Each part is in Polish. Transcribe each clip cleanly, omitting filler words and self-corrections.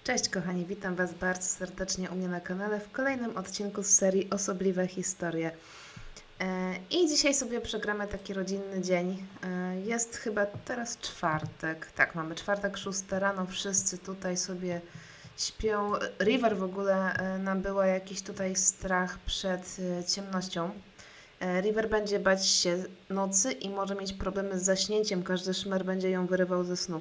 Cześć kochani, witam Was bardzo serdecznie u mnie na kanale w kolejnym odcinku z serii Osobliwe Historie. I dzisiaj sobie przegramy taki rodzinny dzień. Jest chyba teraz czwartek. Tak, mamy czwartek, 6 rano, wszyscy tutaj sobie śpią. River w ogóle nabyła jakiś tutaj strach przed ciemnością. River będzie bać się nocy i może mieć problemy z zaśnięciem. Każdy szmer będzie ją wyrywał ze snu.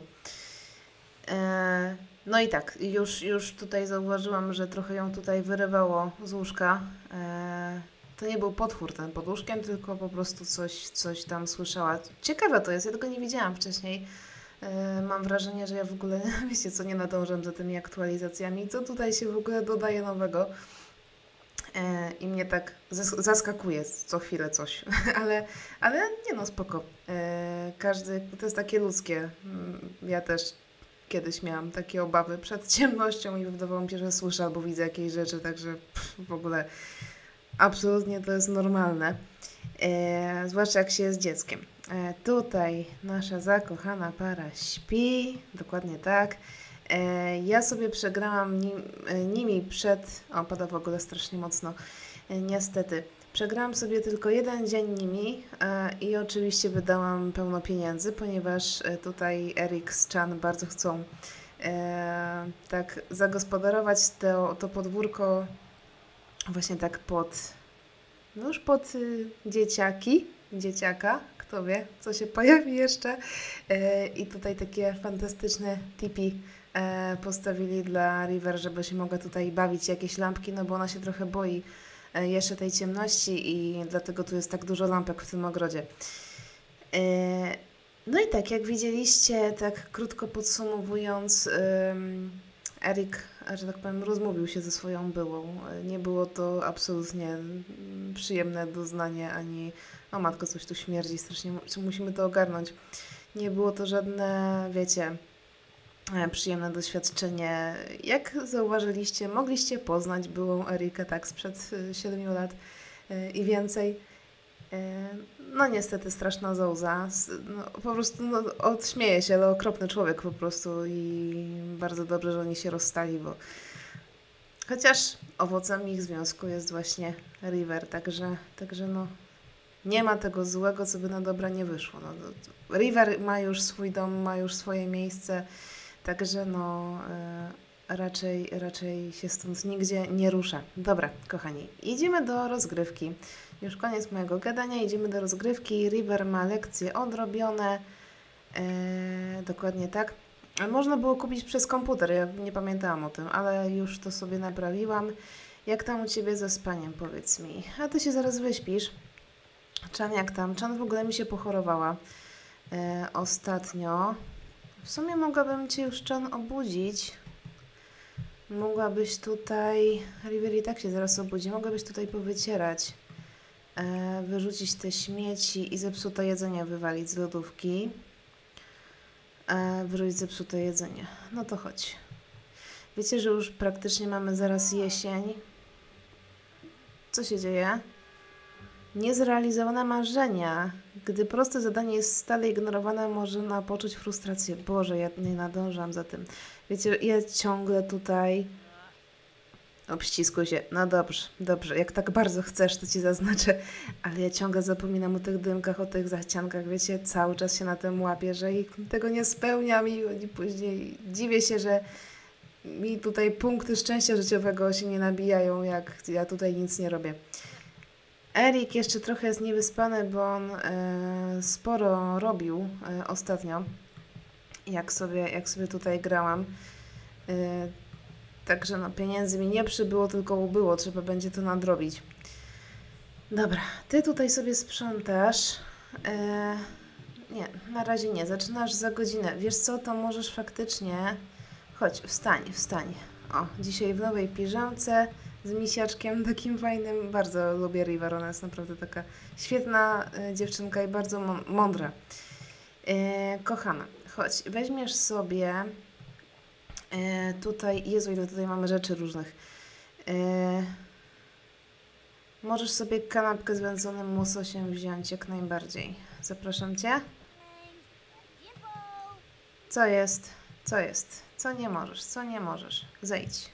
No i tak, już tutaj zauważyłam, że trochę ją tutaj wyrywało z łóżka. To nie był potwór ten pod łóżkiem, tylko po prostu coś tam słyszała. Ciekawe to jest, ja tego nie widziałam wcześniej. Mam wrażenie, że ja w ogóle, wiecie co, nie nadążam za tymi aktualizacjami. Co tutaj się w ogóle dodaje nowego? I mnie tak zaskakuje co chwilę coś, ale nie no, spoko. Każdy, to jest takie ludzkie. Ja też kiedyś miałam takie obawy przed ciemnością i wydawało mi się, że słyszę albo widzę jakieś rzeczy, także w ogóle absolutnie to jest normalne. Zwłaszcza jak się jest dzieckiem. Tutaj nasza zakochana para śpi, dokładnie tak. Ja sobie przegrałam nimi przed... O, pada w ogóle strasznie mocno. Niestety. Przegrałam sobie tylko jeden dzień nimi i oczywiście wydałam pełno pieniędzy, ponieważ tutaj Erik z Chan bardzo chcą tak zagospodarować to podwórko właśnie tak no już pod dzieciaka, kto wie, co się pojawi jeszcze. I tutaj takie fantastyczne tipi postawili dla River, żeby się mogła tutaj bawić, jakieś lampki, no bo ona się trochę boi jeszcze tej ciemności i dlatego tu jest tak dużo lampek w tym ogrodzie. No i tak, jak widzieliście, tak krótko podsumowując, Erik, że tak powiem, rozmówił się ze swoją byłą. Nie było to absolutnie przyjemne doznanie, ani o matko, coś tu śmierdzi, strasznie musimy to ogarnąć. Nie było to żadne, wiecie, przyjemne doświadczenie. Jak zauważyliście, mogliście poznać byłą Erikę tak sprzed 7 lat i więcej. No niestety straszna zołza. No, po prostu odśmieje się, ale okropny człowiek po prostu i bardzo dobrze, że oni się rozstali, bo chociaż owocem ich związku jest właśnie River, także no nie ma tego złego, co by na dobra nie wyszło. No, River ma już swój dom, ma już swoje miejsce, także no raczej się stąd nigdzie nie rusza. Dobra, kochani, idziemy do rozgrywki. Już koniec mojego gadania, idziemy do rozgrywki. River ma lekcje odrobione. Dokładnie tak. Można było kupić przez komputer, ja nie pamiętałam o tym, ale już to sobie naprawiłam. Jak tam u Ciebie ze spaniem, powiedz mi? A Ty się zaraz wyśpisz. Chan, jak tam? Chan w ogóle mi się pochorowała ostatnio. W sumie mogłabym Cię już, Chan, obudzić. Mogłabyś tutaj... River i tak się zaraz obudzi. Mogłabyś tutaj powycierać. Wyrzucić te śmieci i zepsute jedzenie wywalić z lodówki. Wyrzucić zepsute jedzenie. No to chodź. Wiecie, że już praktycznie mamy zaraz jesień. Co się dzieje? Niezrealizowane marzenia. Gdy proste zadanie jest stale ignorowane, można poczuć frustrację. Boże, ja nie nadążam za tym. Wiecie, ja ciągle tutaj... Obściskuj się. No dobrze. Jak tak bardzo chcesz, to Ci zaznaczę. Ale ja ciągle zapominam o tych dymkach, o tych zachciankach. Wiecie, cały czas się na tym łapię, że tego nie spełniam i później dziwię się, że mi tutaj punkty szczęścia życiowego się nie nabijają, jak ja tutaj nic nie robię. Erik jeszcze trochę jest niewyspany, bo on sporo robił ostatnio, jak sobie tutaj grałam. Także no, pieniędzy mi nie przybyło, tylko ubyło. Trzeba będzie to nadrobić. Dobra, Ty tutaj sobie sprzątasz. Nie, na razie nie. Zaczynasz za godzinę. Wiesz co, to możesz faktycznie... Chodź, wstań. O, dzisiaj w nowej piżamce z misiaczkiem takim fajnym. Bardzo lubię River, ona jest naprawdę taka świetna dziewczynka i bardzo mądra. Kochana, chodź, weźmiesz sobie tutaj, Jezu, ile tutaj mamy rzeczy różnych. Możesz sobie kanapkę z wędzonym łososiem wziąć jak najbardziej. Zapraszam Cię. Co jest? Co jest? Co nie możesz? Co nie możesz? Zejdź.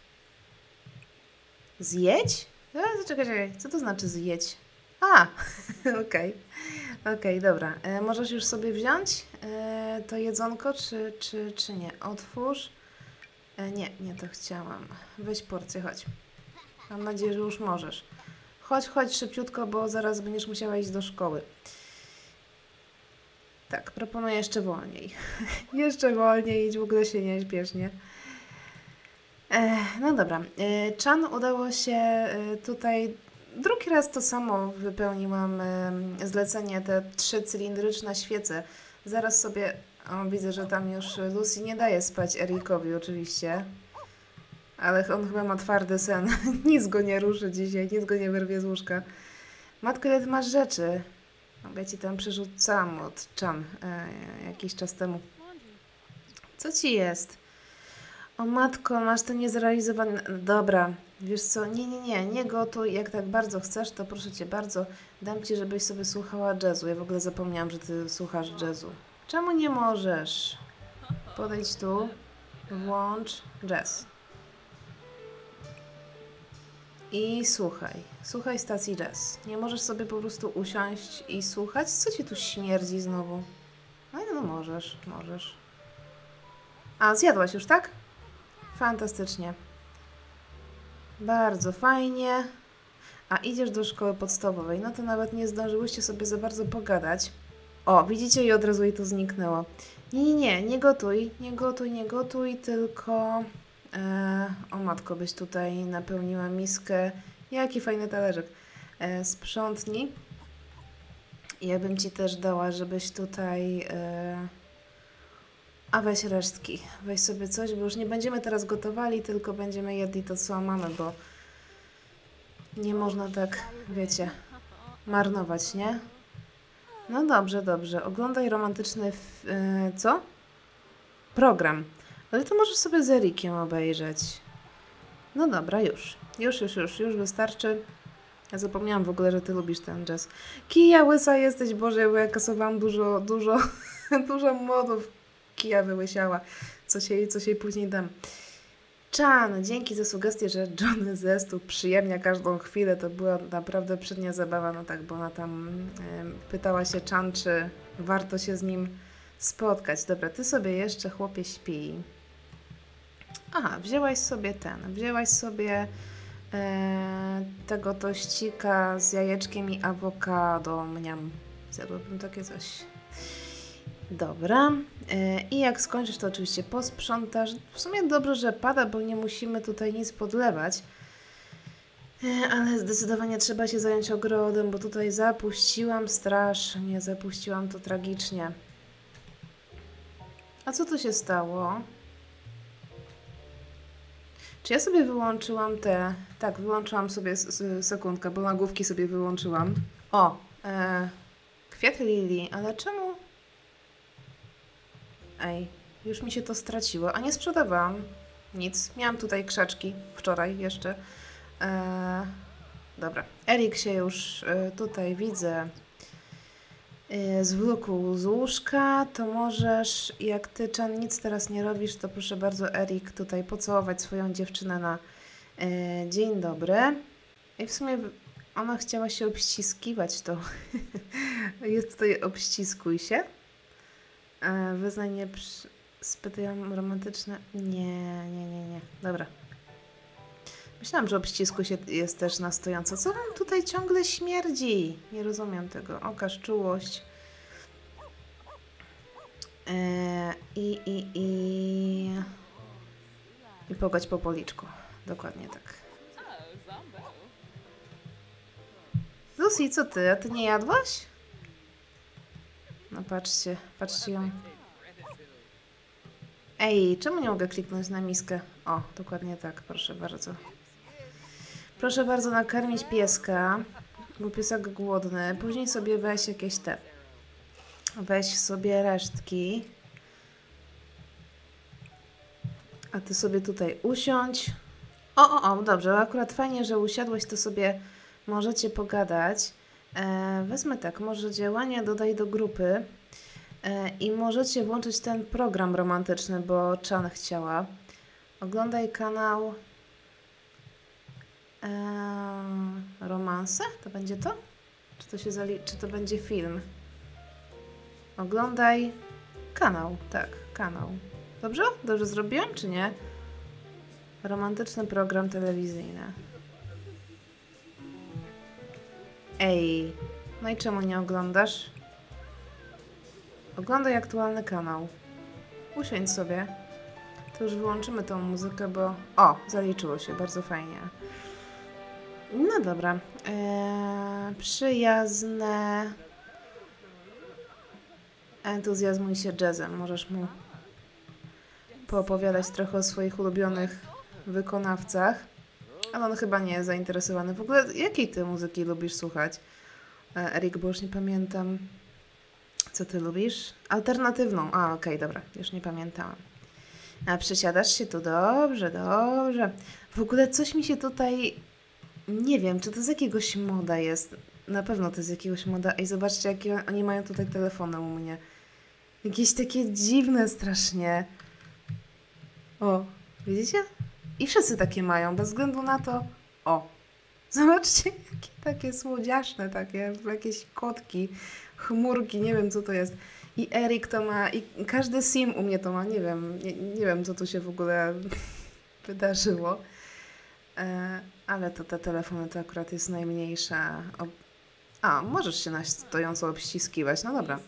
Zjedź? Czekaj. Co to znaczy zjedź? A, okej. Okej, dobra. Możesz już sobie wziąć to jedzonko, czy nie? Otwórz. Nie to chciałam. Weź porcję, chodź. Mam nadzieję, że już możesz. Chodź szybciutko, bo zaraz będziesz musiała iść do szkoły. Tak, proponuję jeszcze wolniej. Jeszcze wolniej, idź, w ogóle się nie śpiesz, nie? No dobra. Chan udało się tutaj... Drugi raz to samo wypełniłam zlecenie, te 3-cylindryczne świece. Zaraz sobie... O, widzę, że tam już Lucy nie daje spać Erikowi oczywiście. Ale on chyba ma twardy sen. Nic go nie ruszy dzisiaj, nic go nie wyrwie z łóżka. Matko, ile ty masz rzeczy? Ja ci tam przerzucałam od Chan jakiś czas temu. Co ci jest? O matko, masz to niezrealizowane... Dobra, wiesz co, nie gotuj. Jak tak bardzo chcesz, to proszę cię bardzo, dam ci, żebyś sobie słuchała jazzu. Ja w ogóle zapomniałam, że ty słuchasz jazzu. Czemu nie możesz? Podejdź tu, włącz jazz. I słuchaj stacji jazz. Nie możesz sobie po prostu usiąść i słuchać? Co ci tu śmierdzi znowu? No możesz. A, zjadłaś już, tak? Fantastycznie. Bardzo fajnie. A idziesz do szkoły podstawowej. No to nawet nie zdążyłyście sobie za bardzo pogadać. O, widzicie, i od razu jej to zniknęło. Nie gotuj, tylko... o matko, byś tutaj napełniła miskę. Jaki fajny talerzyk. Sprzątnij. Ja bym ci też dała, żebyś tutaj... A weź resztki. Weź sobie coś, bo już nie będziemy teraz gotowali, tylko będziemy jedli to, co mamy, bo nie można tak, wiecie, marnować, nie? No dobrze. Oglądaj romantyczny... co? Program. Ale to możesz sobie z Erikiem obejrzeć. No dobra, już wystarczy. Ja zapomniałam w ogóle, że ty lubisz ten jazz. Kija, łysa jesteś, Boże, bo ja kasowałam dużo modów. Kija wyłysiała. Co się jej później dam. Chan, dzięki za sugestię, że Johnny Zest tu przyjemnia każdą chwilę. To była naprawdę przednia zabawa. No tak, bo ona tam pytała się Chan, czy warto się z nim spotkać. Dobra, ty sobie jeszcze, chłopie, śpi. Aha, wzięłaś sobie tego tościka z jajeczkiem i awokado. Mniam. Zjadłabym takie coś. Dobra. I jak skończysz, to oczywiście posprzątasz. W sumie dobrze, że pada, bo nie musimy tutaj nic podlewać. Ale zdecydowanie trzeba się zająć ogrodem, bo tutaj zapuściłam strasznie. Zapuściłam to tragicznie. A co tu się stało? Czy ja sobie wyłączyłam te... Tak, wyłączyłam sobie... Sekundkę, bo nagłówki sobie wyłączyłam. O! Kwiaty lilii, ale czemu... Ej, już mi się to straciło. A nie sprzedawałam nic. Miałam tutaj krzaczki wczoraj jeszcze. Dobra. Erik się już tutaj widzę zwlókł z łóżka. To możesz, jak ty, Chan, nic teraz nie robisz, to proszę bardzo, Erik, tutaj pocałować swoją dziewczynę na dzień dobry. I w sumie ona chciała się obściskiwać, to jest tutaj obściskuj się. Wyznanie spytają romantyczne. Nie. Dobra. Myślałam, że obścisku się jest też na stojąco. Co wam tutaj ciągle śmierdzi? Nie rozumiem tego. Okaż czułość. I pogać po policzku. Dokładnie tak. Lucy, co ty? A ty nie jadłaś? No patrzcie ją. Ej, czemu nie mogę kliknąć na miskę? O, dokładnie tak, proszę bardzo. Proszę bardzo nakarmić pieska, bo piesek głodny. Później sobie weź jakieś te... Weź sobie resztki. A ty sobie tutaj usiądź. O, dobrze, akurat fajnie, że usiadłeś, to sobie możecie pogadać. Wezmę tak, może działania dodaj do grupy. I możecie włączyć ten program romantyczny, bo Chan chciała. Oglądaj kanał Romanse? To będzie to? Czy to się czy to będzie film? Oglądaj kanał. Tak, kanał. Dobrze? Dobrze zrobiłam, czy nie? Romantyczny program telewizyjny. Ej, no i czemu nie oglądasz? Oglądaj aktualny kanał. Usiądź sobie. To już wyłączymy tą muzykę, bo... O, zaliczyło się, bardzo fajnie. No dobra. Przyjazne... Entuzjazmuj się jazzem. Możesz mu poopowiadać trochę o swoich ulubionych wykonawcach. Ale on chyba nie jest zainteresowany. W ogóle jakiej ty muzyki lubisz słuchać? Erik, bo już nie pamiętam. Co ty lubisz? Alternatywną. A, okej, dobra. Już nie pamiętałam. A przesiadasz się tu? Dobrze, dobrze. W ogóle coś mi się tutaj... Nie wiem, czy to z jakiegoś moda jest. Na pewno to jest jakiegoś moda. Ej, zobaczcie, jakie oni mają tutaj telefony u mnie. Jakieś takie dziwne strasznie. O, widzicie? I wszyscy takie mają, bez względu na to... O, zobaczcie, jakie takie słodziaszne, takie jakieś kotki, chmurki, nie wiem co to jest. I Erik to ma, i każdy sim u mnie to ma, nie wiem co tu się w ogóle wydarzyło. Ale to te telefony to akurat jest najmniejsza. A, możesz się na stojąco obściskiwać, no dobra.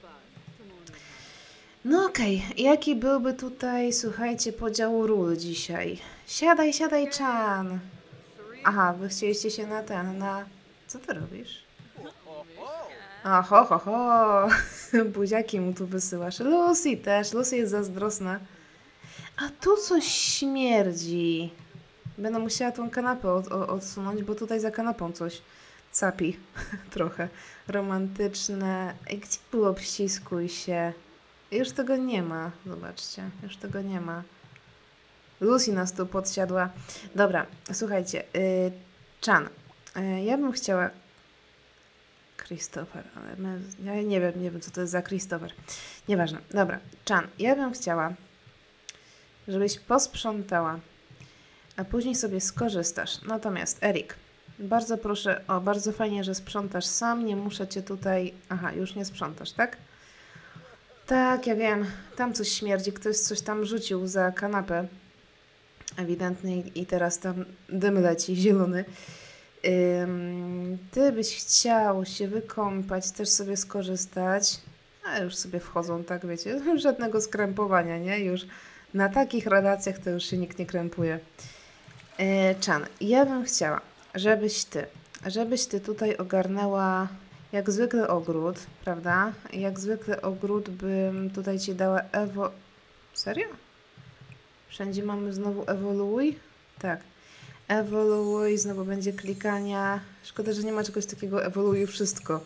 No okej, jaki byłby tutaj, słuchajcie, podział ról dzisiaj? Siadaj, siadaj, Chan. Aha, wy chcieliście się na... Co ty robisz? A, ho. Buziaki mu tu wysyłasz. Lucy też, Lucy jest zazdrosna. A tu coś śmierdzi. Będę musiała tą kanapę odsunąć, bo tutaj za kanapą coś capi. Trochę. Romantyczne. Gdzie było obściskuj się? Już tego nie ma. Zobaczcie, już tego nie ma. Lucy nas tu podsiadła. Dobra, słuchajcie. Chan, ja bym chciała... Christopher, ale ja nie wiem co to jest za Christopher. Nieważne. Dobra, Chan, ja bym chciała, żebyś posprzątała, a później sobie skorzystasz. Natomiast Erik, bardzo proszę, bardzo fajnie, że sprzątasz sam, nie muszę cię tutaj... Aha, już nie sprzątasz, tak? Tak, ja wiem, tam coś śmierdzi, ktoś coś tam rzucił za kanapę. Ewidentnie i teraz tam dym leci, zielony. Ty byś chciał się wykąpać, też sobie skorzystać, a już sobie wchodzą, tak wiecie, żadnego skrępowania, nie? Już na takich relacjach to już się nikt nie krępuje. Chan, ja bym chciała, żebyś ty tutaj ogarnęła jak zwykle ogród, prawda? Jak zwykle ogród bym tutaj ci dała Serio? Wszędzie mamy znowu ewoluuj? Tak. Ewoluuj, znowu będzie klikania. Szkoda, że nie ma czegoś takiego ewoluuj wszystko.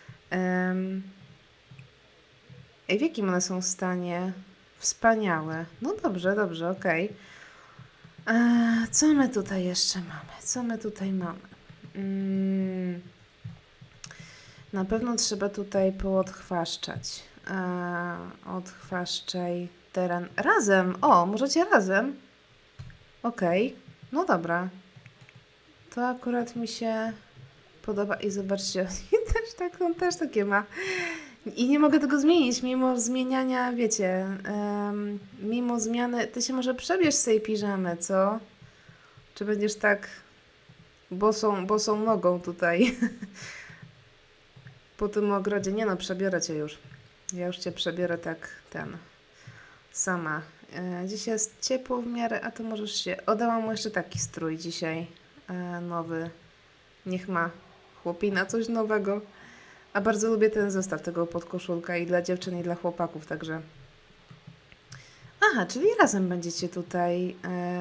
W jakim one są stanie? Wspaniałe. No dobrze, okej. Co my tutaj jeszcze mamy? Na pewno trzeba tutaj poodchwaszczać. Odchwaszczaj teren. Razem! O, możecie razem? Okej. No dobra. To akurat mi się podoba. I zobaczcie, on też takie ma. I nie mogę tego zmienić, mimo zmieniania, wiecie, mimo zmiany. Ty się może przebierz z tej piżamy, co? Czy będziesz tak bosą nogą tutaj po tym ogrodzie? Nie no, przebiorę cię już. Ja już cię przebiorę tak, sama. Dziś jest ciepło w miarę, a to możesz się... Oddałam mu jeszcze taki strój dzisiaj, nowy. Niech ma chłopina coś nowego. A bardzo lubię ten zestaw tego podkoszulka i dla dziewczyn, i dla chłopaków, także... Aha, czyli razem będziecie tutaj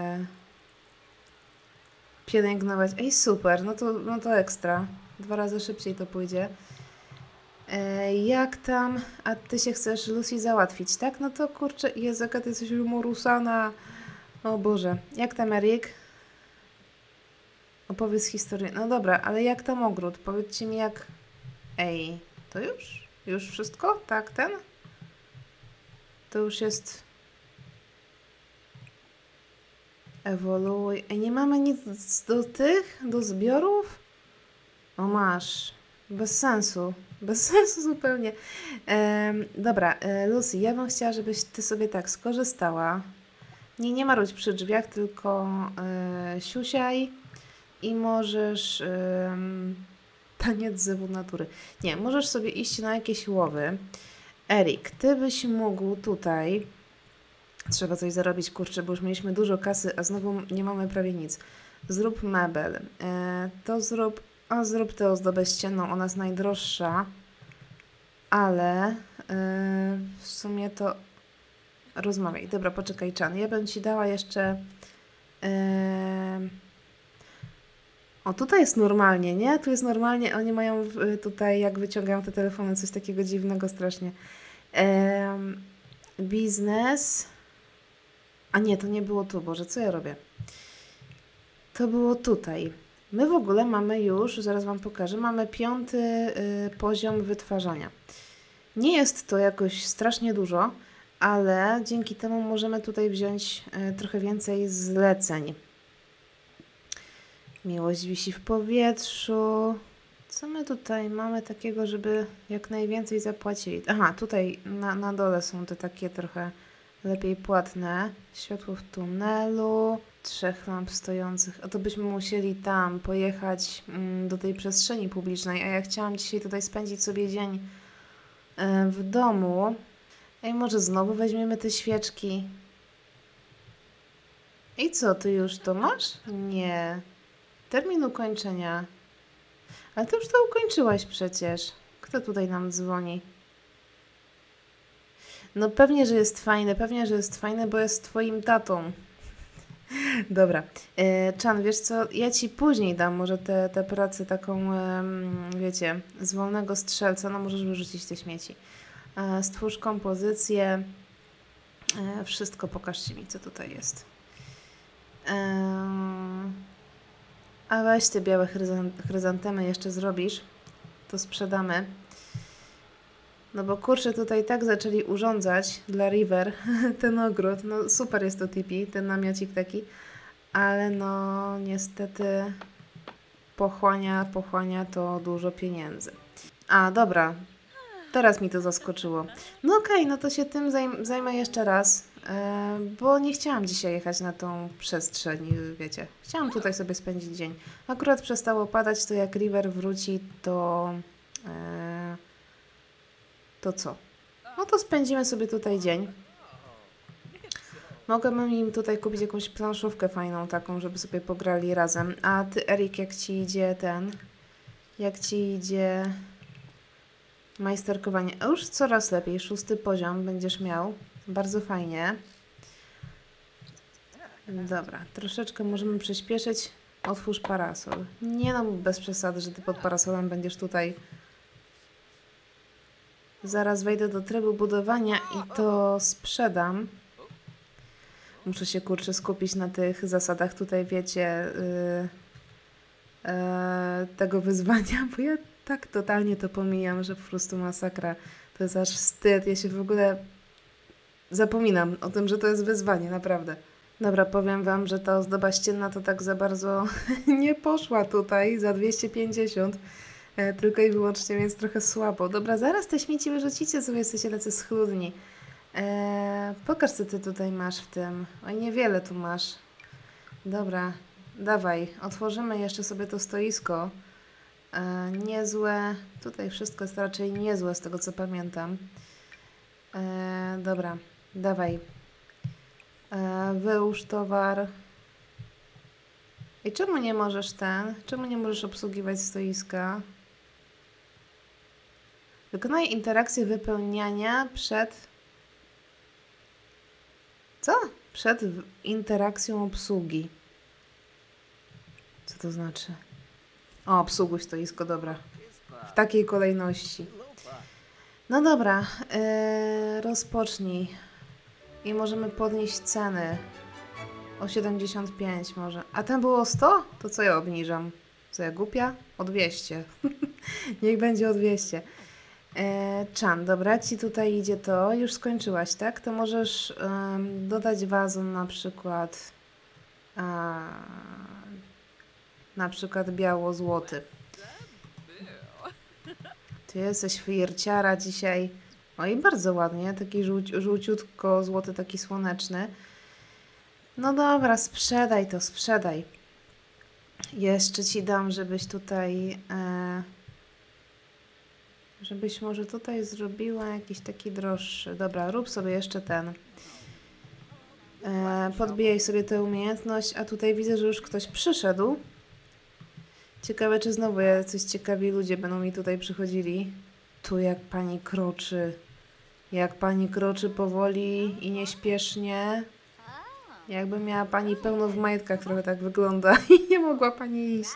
pielęgnować. Ej, super, no to ekstra. 2 razy szybciej to pójdzie. Jak tam? A ty się chcesz Lucy załatwić, tak? No to kurczę, Jezu, jaka ty jesteś umorusana. O Boże. Jak tam, Erik? Opowiedz historię. No dobra, ale jak tam ogród? Powiedzcie mi jak... Ej, to już? Już wszystko? Tak, ten? To już jest... Ewoluuj. Ej, nie mamy nic do tych? Do zbiorów? O, masz. Bez sensu. Bez sensu zupełnie. Dobra, Lucy, ja bym chciała, żebyś ty sobie tak skorzystała. Nie marudź przy drzwiach, tylko siusiaj i możesz... taniec zewu natury. Nie, możesz sobie iść na jakieś łowy. Erik, ty byś mógł tutaj... Trzeba coś zarobić, kurczę, bo już mieliśmy dużo kasy, a znowu nie mamy prawie nic. Zrób mebel. To zrób... A zrób tę ozdobę ścienną, ona jest najdroższa. Ale w sumie to... Rozmawiaj. Dobra, poczekaj, Chan. Ja bym ci dała jeszcze... O, tutaj jest normalnie, nie? Tu jest normalnie. Oni mają tutaj, jak wyciągają te telefony, coś takiego dziwnego strasznie. Biznes... A nie, to nie było tu. Boże, co ja robię? To było tutaj. My w ogóle mamy już, zaraz Wam pokażę, mamy 5. Poziom wytwarzania. Nie jest to jakoś strasznie dużo, ale dzięki temu możemy tutaj wziąć trochę więcej zleceń. Miłość wisi w powietrzu. Co my tutaj mamy takiego, żeby jak najwięcej zapłacili? Aha, tutaj na dole są te takie trochę lepiej płatne. Światło w tunelu. 3 lamp stojących. A to byśmy musieli tam pojechać do tej przestrzeni publicznej. A ja chciałam dzisiaj tutaj spędzić sobie dzień w domu. Ej, może znowu weźmiemy te świeczki. I co, ty już to masz? Nie. Termin ukończenia. Ale ty już to ukończyłaś przecież. Kto tutaj nam dzwoni? No pewnie, że jest fajne, bo jest twoim tatą. Dobra. Chan, wiesz co, ja ci później dam może tę pracę taką, wiecie, z wolnego strzelca, no możesz wyrzucić te śmieci. Stwórz kompozycję. Wszystko pokażcie mi, co tutaj jest. A weź te białe chryzantemy jeszcze zrobisz, to sprzedamy. No bo kurczę, tutaj tak zaczęli urządzać dla River ten ogród. No super jest to tipi, ten namiocik taki. Ale no niestety pochłania to dużo pieniędzy. A dobra, teraz mi to zaskoczyło. No okej, no to się tym zajmę jeszcze raz, bo nie chciałam dzisiaj jechać na tą przestrzeń, wiecie. Chciałam tutaj sobie spędzić dzień. Akurat przestało padać, to jak River wróci, to co? No to spędzimy sobie tutaj dzień. Mogłabym im tutaj kupić jakąś planszówkę fajną taką, żeby sobie pograli razem. A ty, Erik, jak ci idzie jak ci idzie majsterkowanie? A już coraz lepiej, 6. poziom będziesz miał. Bardzo fajnie. Dobra, troszeczkę możemy przyspieszyć. Otwórz parasol. Nie no, bez przesady, że ty pod parasolem będziesz tutaj. Zaraz wejdę do trybu budowania i to sprzedam. Muszę się, kurczę, skupić na tych zasadach tutaj, wiecie, tego wyzwania, bo ja tak totalnie to pomijam, że po prostu masakra. To jest aż wstyd. Ja się w ogóle zapominam o tym, że to jest wyzwanie, naprawdę. Dobra, powiem Wam, że ta ozdoba ścienna to tak za bardzo nie poszła tutaj za 250. Tylko i wyłącznie, więc trochę słabo. Dobra, zaraz te śmieci wyrzucicie, sobie jesteście tacy schludni. Pokaż, co ty tutaj masz w tym. Oj, niewiele tu masz. Dobra, dawaj. Otworzymy jeszcze sobie to stoisko. Niezłe. Tutaj wszystko jest raczej niezłe, z tego co pamiętam. Dobra, dawaj. Wyłóż towar. I czemu nie możesz Czemu nie możesz obsługiwać stoiska? Wykonaj interakcję wypełniania przed... Co? Przed interakcją obsługi. Co to znaczy? O, obsługuj stoisko, dobra. W takiej kolejności. No dobra, rozpocznij. I możemy podnieść ceny. O 75 może. A tam było 100? To co ja obniżam? Co ja głupia? O 200. Niech będzie o 200. Chan, dobra, ci tutaj idzie to. Już skończyłaś, tak? To możesz dodać wazon na przykład biało-złoty. Ty jesteś flirciara dzisiaj. O i bardzo ładnie, taki żółciutko złoty, taki słoneczny. No dobra, sprzedaj to, sprzedaj. Jeszcze ci dam, żebyś tutaj... żebyś może tutaj zrobiła jakiś taki droższy. Dobra, rób sobie jeszcze ten. Podbijaj sobie tę umiejętność, a tutaj widzę, że już ktoś przyszedł. Ciekawe, czy znowu jacyś ciekawi ludzie będą mi tutaj przychodzili. Tu jak pani kroczy. Jak pani kroczy powoli i nieśpiesznie. Jakby miała pani pełno w majtkach, trochę tak wygląda. I nie mogła pani iść.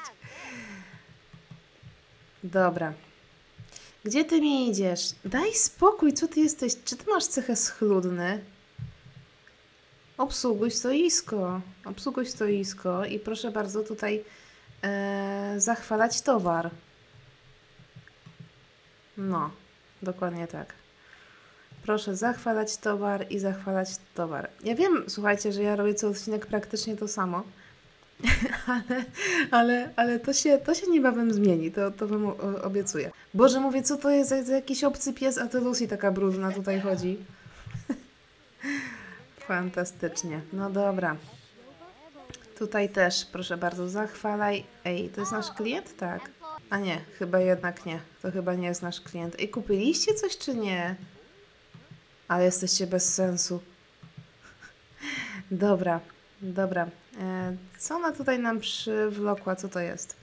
Dobra. Gdzie ty mi idziesz? Daj spokój, co ty jesteś? Czy ty masz cechę schludny? Obsługuj stoisko. Obsługuj stoisko i proszę bardzo tutaj zachwalać towar. No, dokładnie tak. Proszę zachwalać towar i zachwalać towar. Ja wiem, słuchajcie, że ja robię co odcinek praktycznie to samo. ale to się niebawem zmieni, to wam obiecuję. Boże, mówię, co to jest za jakiś obcy pies, a to Lucy taka brudna tutaj chodzi. Fantastycznie. No dobra. Tutaj też, proszę bardzo, zachwalaj. Ej, to jest nasz klient? Tak. A nie, chyba jednak nie. To chyba nie jest nasz klient. Ej, kupiliście coś czy nie? Ale jesteście bez sensu. Dobra, dobra. Co ona tutaj nam przywlokła? Co to jest?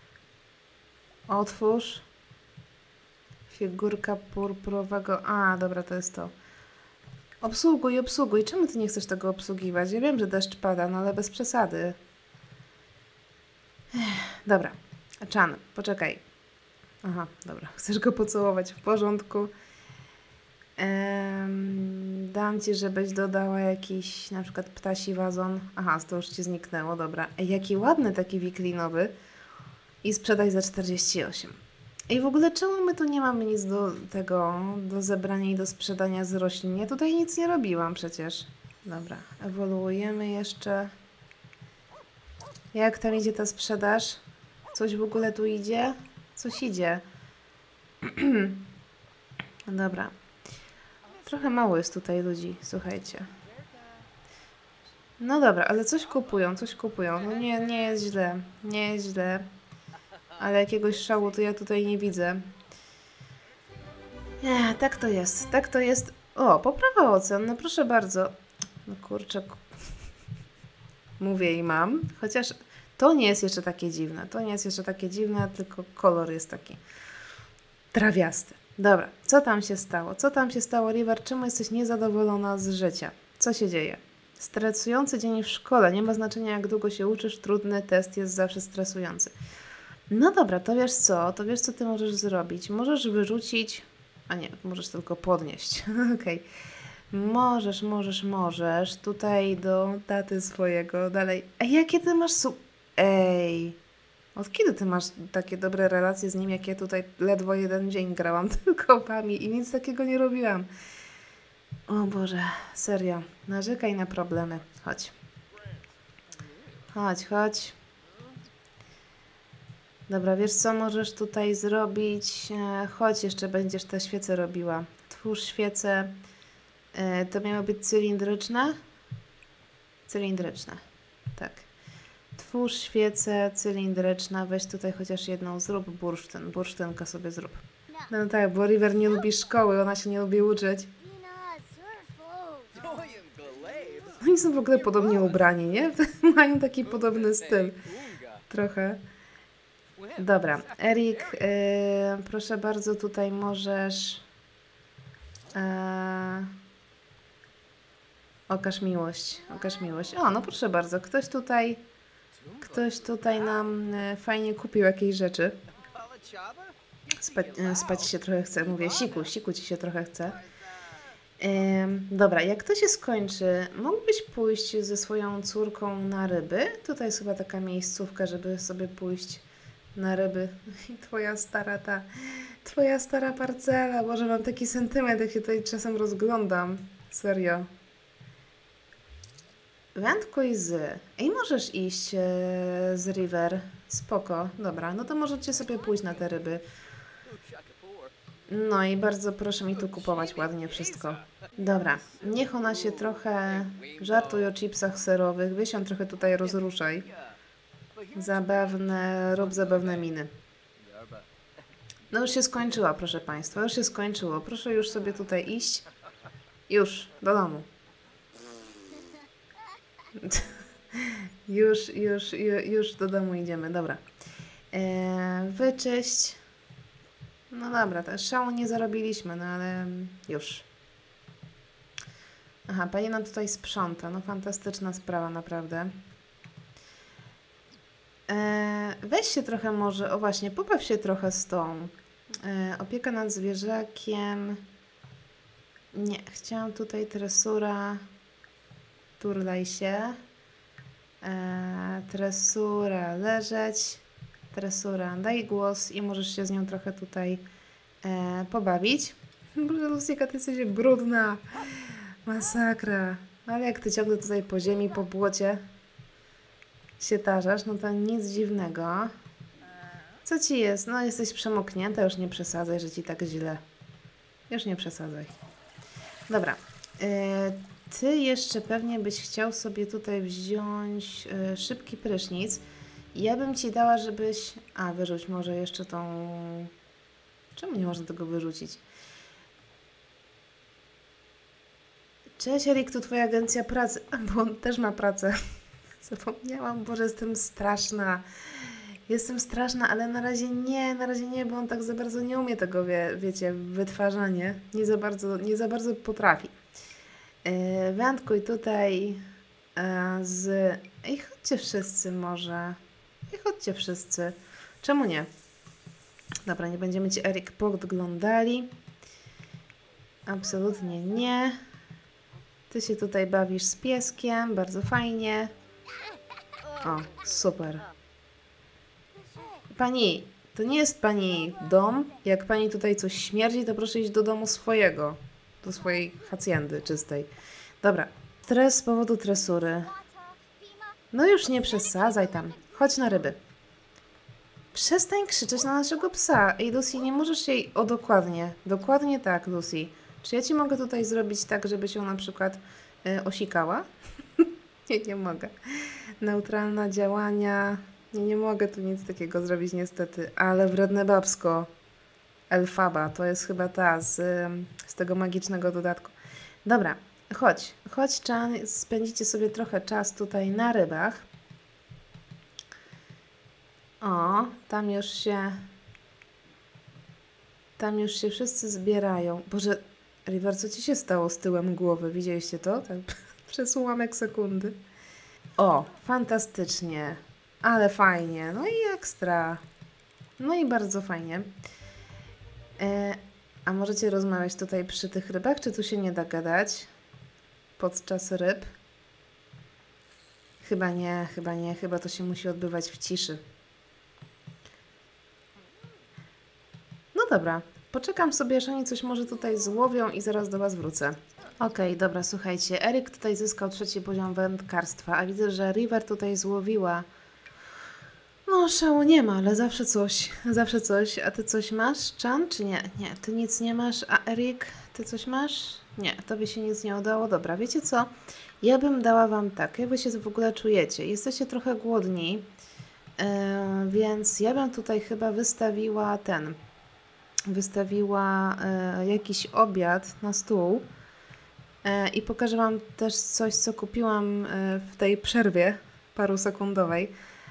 Otwórz. Figurka purpurowego. A, dobra, to jest to. Obsługuj, obsługuj. Czemu ty nie chcesz tego obsługiwać? Ja wiem, że deszcz pada, no ale bez przesady. Dobra. Chan, poczekaj. Aha, dobra. Chcesz go pocałować w porządku. Dam ci, żebyś dodała jakiś na przykład ptasi wazon. Aha, to już ci zniknęło, dobra. Ej, jaki ładny taki wiklinowy. I sprzedaj za 48. I w ogóle czemu my tu nie mamy nic do tego, do zebrania i do sprzedania z roślin? Ja tutaj nic nie robiłam przecież. Dobra, ewoluujemy jeszcze. Jak tam idzie ta sprzedaż? Coś w ogóle tu idzie? Coś idzie. Dobra. Trochę mało jest tutaj ludzi, słuchajcie. No dobra, ale coś kupują, coś kupują. No nie jest źle, nie jest źle. Ale jakiegoś szału to ja tutaj nie widzę. Tak to jest, tak to jest. O, poprawa ocen, no proszę bardzo. No kurczę, mówię i mam. Chociaż to nie jest jeszcze takie dziwne. To nie jest jeszcze takie dziwne, tylko kolor jest taki trawiasty. Dobra, co tam się stało? Co tam się stało, River? Czemu jesteś niezadowolona z życia? Co się dzieje? Stresujący dzień w szkole. Nie ma znaczenia, jak długo się uczysz. Trudny test jest zawsze stresujący. No dobra, to wiesz co? To wiesz, co ty możesz zrobić? Możesz wyrzucić... A nie, możesz tylko podnieść. Okej. Możesz. Tutaj do taty swojego. Dalej. Ej, jakie ty masz Ej... Od kiedy ty masz takie dobre relacje z nim, jak ja tutaj ledwo jeden dzień grałam tylko wami i nic takiego nie robiłam. O Boże, serio. Narzekaj na problemy. Chodź. Chodź. Dobra, wiesz co możesz tutaj zrobić? Chodź, jeszcze będziesz te świece robiła. Twórz świece. To miało być cylindryczne? Cylindryczne. Tak. Twórz świecę cylindryczna. Weź tutaj chociaż jedną. Zrób bursztyn. Bursztynka sobie zrób. No tak, bo River nie lubi szkoły. Ona się nie lubi uczyć. Oni są w ogóle podobnie ubrani, nie? Mają taki podobny styl. Trochę. Dobra. Erik, proszę bardzo, tutaj możesz... Okaż miłość. O, no proszę bardzo. Ktoś tutaj nam fajnie kupił jakieś rzeczy. Spać się trochę chce. Mówię, siku ci się trochę chce. Dobra, jak to się skończy, mógłbyś pójść ze swoją córką na ryby? Tutaj jest chyba taka miejscówka, żeby sobie pójść na ryby. I twoja stara ta Twoja stara parcela. Boże, mam taki sentyment, jak się tutaj czasem rozglądam. Serio. Wędkuj z... Ej, możesz iść z River. Spoko. Dobra, no to możecie sobie pójść na te ryby. No i bardzo proszę mi tu kupować ładnie wszystko. Dobra, niech ona się trochę... Żartuj o chipsach serowych. Weź ją trochę tutaj rozruszaj. Rób zabawne miny. No już się skończyła, proszę Państwa. Już się skończyło. Proszę już sobie tutaj iść. Już, do domu. Już do domu idziemy, dobra. Wyczyść. No dobra, też szału nie zarobiliśmy, no ale już. Aha, pani nam tutaj sprząta. No fantastyczna sprawa, naprawdę. Weź się trochę może, o właśnie, pobaw się trochę z tą. Opieka nad zwierzakiem. Nie, chciałam tutaj tresura. Turlaj się. Tresura leżeć. Tresura daj głos i możesz się z nią trochę tutaj pobawić. Boże, Lucjaka, ty jesteś brudna. Masakra. Ale jak ty ciągle tutaj po ziemi, po błocie się tarzasz, no to nic dziwnego. Co ci jest? No jesteś przemoknięta, już nie przesadzaj, że ci tak źle. Już nie przesadzaj. Dobra. Ty jeszcze pewnie byś chciał sobie tutaj wziąć szybki prysznic. Ja bym ci dała, żebyś... A, wyrzuć może jeszcze tą... Czemu nie można tego wyrzucić? Cześć Erik, to twoja agencja pracy. Bo on też ma pracę. Zapomniałam, Boże, jestem straszna. Jestem straszna, ale na razie nie, bo on tak za bardzo nie umie tego, wiecie, wytwarzanie. Nie za bardzo potrafi. Wędkuj tutaj z... Ej, chodźcie wszyscy może. Ej, chodźcie wszyscy. Czemu nie? Dobra, nie będziemy ci, Erik, podglądali. Absolutnie nie. Ty się tutaj bawisz z pieskiem, bardzo fajnie. O, super. Pani, to nie jest pani dom. Jak pani tutaj coś śmierdzi, to proszę iść do domu swojego. Do swojej hacjendy czystej. Dobra, stres z powodu tresury. No już nie przesadzaj tam. Chodź na ryby. Przestań krzyczeć na naszego psa. Ej, Lucy, nie możesz jej... O, dokładnie. Dokładnie tak, Lucy. Czy ja ci mogę tutaj zrobić tak, żeby się na przykład osikała? Nie mogę. Neutralne działania. Nie mogę tu nic takiego zrobić niestety. Ale wredne babsko. Elfaba. To jest chyba ta z tego magicznego dodatku. Dobra. Chodź. Chodź, Chan. Spędzicie sobie trochę czas tutaj na rybach. O, tam już się wszyscy zbierają. Boże, River, co ci się stało z tyłem głowy? Widzieliście to? Tak przez ułamek sekundy. O, fantastycznie. Ale fajnie. No i ekstra. No i bardzo fajnie. A możecie rozmawiać tutaj przy tych rybach, czy tu się nie da gadać? Podczas ryb? Chyba nie. Chyba to się musi odbywać w ciszy. No dobra, poczekam sobie, aż oni coś może tutaj złowią i zaraz do Was wrócę. Okej, dobra, słuchajcie, Erik tutaj zyskał 3. poziom wędkarstwa, a widzę, że River tutaj złowiła. No, szału nie ma, ale zawsze coś. A ty coś masz, Chan, czy nie? Nie, ty nic nie masz, a Erik, ty coś masz? Nie, tobie się nic nie udało. Dobra, wiecie co? Ja bym dała Wam tak, jak Wy się w ogóle czujecie. Jesteście trochę głodni, więc ja bym tutaj chyba wystawiła jakiś obiad na stół i pokażę Wam też coś, co kupiłam w tej przerwie parusekundowej.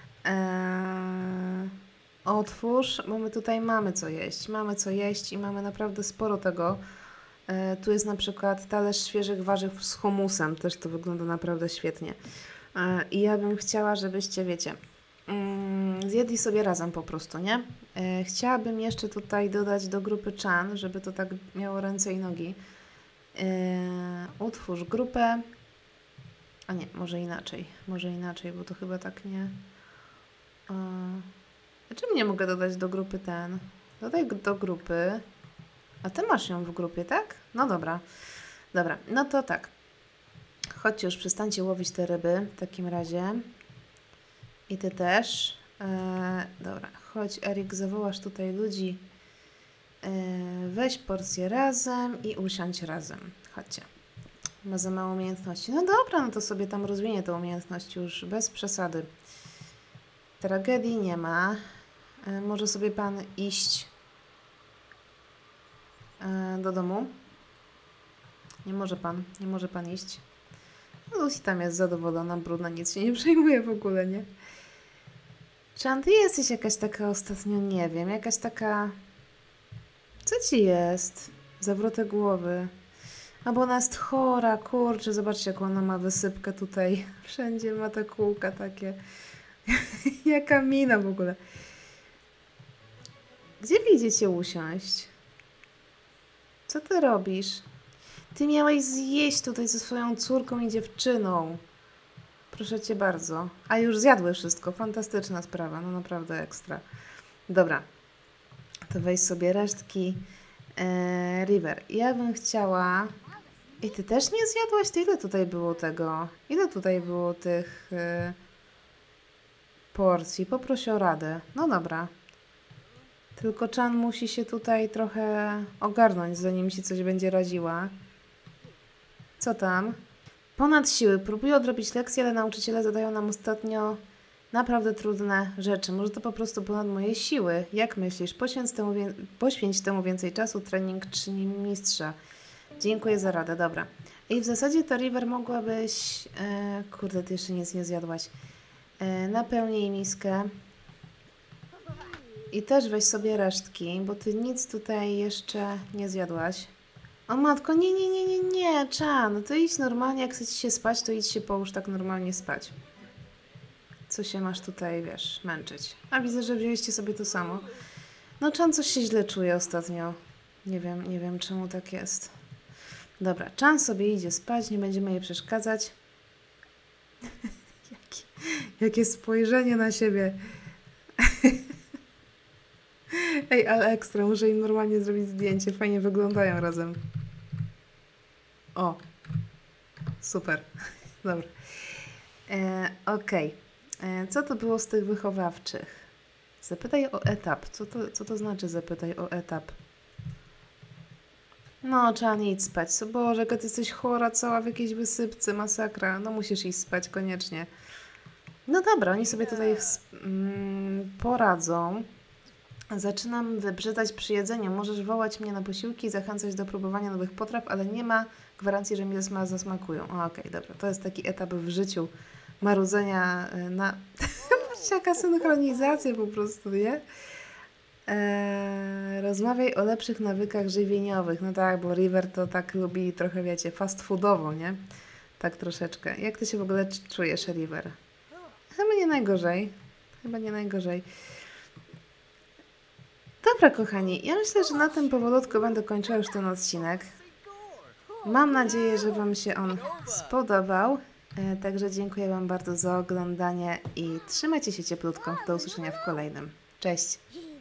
Otwórz, bo my tutaj mamy co jeść i mamy naprawdę sporo tego. Tu jest na przykład talerz świeżych warzyw z humusem, też to wygląda naprawdę świetnie. I ja bym chciała, żebyście, wiecie, zjedli sobie razem po prostu, nie? Chciałabym jeszcze tutaj dodać do grupy Chan, żeby to tak miało ręce i nogi. Utwórz grupę. A nie, może inaczej, bo to chyba tak nie... Czemu nie mogę dodać do grupy ten? Dodaj do grupy. A ty masz ją w grupie, tak? No dobra. Dobra, no to tak. Chodźcie już, przestańcie łowić te ryby w takim razie. I ty też. Dobra, chodź Erik, zawołasz tutaj ludzi. Weź porcję razem i usiądź razem. Chodźcie. Ma za mało umiejętności. No dobra, no to sobie tam rozwinie tę umiejętność już bez przesady. Tragedii nie ma. Może sobie pan iść do domu? Nie może pan iść. Lucy tam jest zadowolona, brudna, nic się nie przejmuje w ogóle, nie? Chan, ty jesteś jakaś taka ostatnio, nie wiem, jakaś taka... Co ci jest? Zawrotek głowy. A bo ona jest chora, kurczę, zobaczcie jaką ona ma wysypkę tutaj. Wszędzie ma te kółka takie. Jaka mina w ogóle. Gdzie wy idziecie usiąść? Co ty robisz? Ty miałeś zjeść tutaj ze swoją córką i dziewczyną. Proszę cię bardzo. A już zjadły wszystko. Fantastyczna sprawa. No naprawdę ekstra. Dobra. To weź sobie resztki. River. Ja bym chciała... I ty też nie zjadłaś? To ile tutaj było tego? Ile tutaj było tych porcji? Poproś o radę. No dobra. Tylko Chan musi się tutaj trochę ogarnąć, zanim się coś będzie radziła. Co tam? Ponad siły. Próbuję odrobić lekcje, ale nauczyciele zadają nam ostatnio naprawdę trudne rzeczy. Może to po prostu ponad moje siły. Jak myślisz? Poświęć temu więcej czasu. Trening czyni mistrza. Dziękuję za radę. Dobra. I w zasadzie to River mogłabyś... kurde, ty jeszcze nic nie zjadłaś. Napełnij miskę. I też weź sobie resztki, bo ty nic tutaj jeszcze nie zjadłaś. O matko, nie, Chan, to idź normalnie, jak chcesz się spać, to idź się połóż tak normalnie spać. Co się masz tutaj, wiesz, męczyć. A widzę, że wzięliście sobie to samo. No Chan coś się źle czuje ostatnio. Nie wiem czemu tak jest. Dobra, Chan sobie idzie spać, nie będziemy jej przeszkadzać. Jakie spojrzenie na siebie. Ej, ale ekstra, muszę im normalnie zrobić zdjęcie. Fajnie wyglądają razem. O, super. Dobra. Okej. Co to było z tych wychowawczych? Zapytaj o etap. Co to znaczy zapytaj o etap? No, trzeba nie idź spać. Co Boże, jaka ty jesteś chora, cała w jakiejś wysypce, masakra. No musisz iść spać koniecznie. No dobra, oni sobie tutaj poradzą. Zaczynam wybrzydać przy jedzeniu. Możesz wołać mnie na posiłki i zachęcać do próbowania nowych potraw, ale nie ma gwarancji, że mi zasmakują. Okej, dobra. To jest taki etap w życiu marudzenia na... Patrzcie, jaka synchronizacja po prostu, nie? Rozmawiaj o lepszych nawykach żywieniowych. No tak, bo River to tak lubi trochę, wiecie, fast foodowo, nie? Tak troszeczkę. Jak ty się w ogóle czujesz, River? Chyba nie najgorzej. Dobra, kochani, ja myślę, że na tym powolutku będę kończyła już ten odcinek. Mam nadzieję, że wam się on spodobał. Także dziękuję wam bardzo za oglądanie i trzymajcie się cieplutko. Do usłyszenia w kolejnym. Cześć!